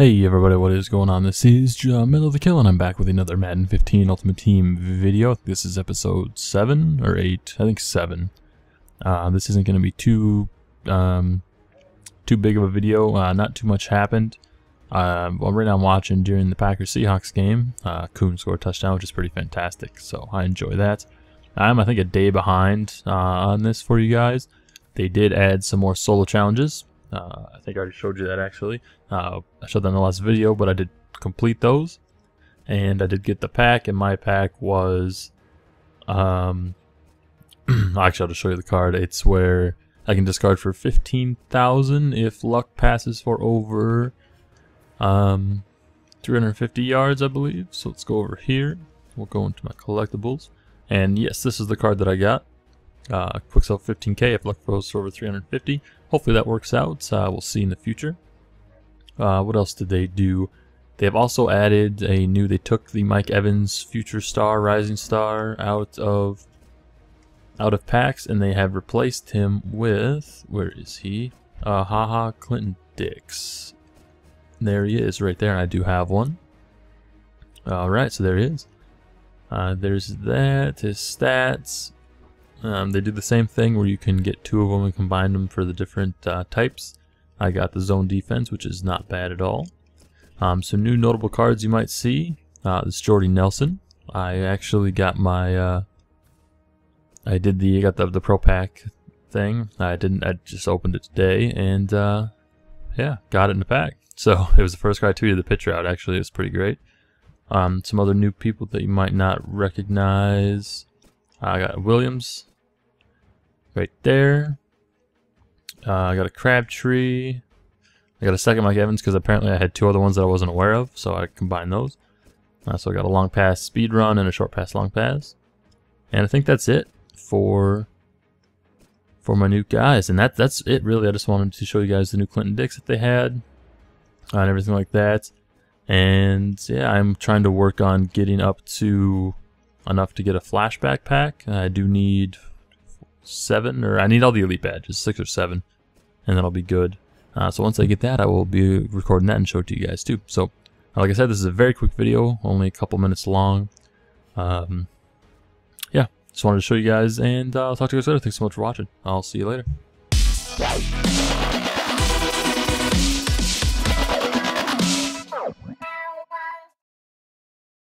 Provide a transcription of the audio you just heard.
Hey everybody, what is going on? This is Jamil the Kill, and I'm back with another Madden 15 Ultimate Team video. This is episode 7 or 8, I think 7. This isn't going to be too big of a video. Not too much happened. Well, right now I'm watching during the Packers-Seahawks game. Kuhn scored a touchdown, which is pretty fantastic, so I enjoy that. I'm, I think, a day behind on this for you guys. They did add some more solo challenges. I think I already showed you that actually. I showed that in the last video, but I did complete those. And I did get the pack, and my pack was... actually, I'll just show you the card. It's where I can discard for 15,000 if luck passes for over 350 yards, I believe. So let's go over here. We'll go into my collectibles. And yes, this is the card that I got. Quick sell 15k if luck goes for over 350. Hopefully that works out. We'll see in the future. What else did they do? They have also added a new... They took the Mike Evans Future Star, Rising Star out of packs, and they have replaced him with... Where is he? HaHa Clinton Dix. There he is, right there, and I do have one. Alright, so there he is. There's that, his stats. They do the same thing where you can get two of them and combine them for the different types. I got the zone defense, which is not bad at all. Some new notable cards you might see. This Jordy Nelson. I actually got my... I got the Pro Pack thing. I just opened it today, and yeah, got it in the pack. So it was the first card I tweeted the picture out. Actually, it was pretty great. Some other new people that you might not recognize. I got Williams right there. I got a Crabtree. I got a second Mike Evans because apparently I had two other ones that I wasn't aware of, so I combined those. So I got a long pass speed run and a short pass long pass. And I think that's it for my new guys. And that's it really. I just wanted to show you guys the new Clinton Dix that they had and everything like that. And yeah, I'm trying to work on getting up to enough to get a flashback pack. I do need 7, or I need all the elite badges, 6 or 7, and then I'll be good. So once I get that, I will be recording that and show it to you guys too. So like I said, this is a very quick video, only a couple minutes long. Yeah, just wanted to show you guys, and I'll talk to you guys later. Thanks so much for watching. I'll see you later.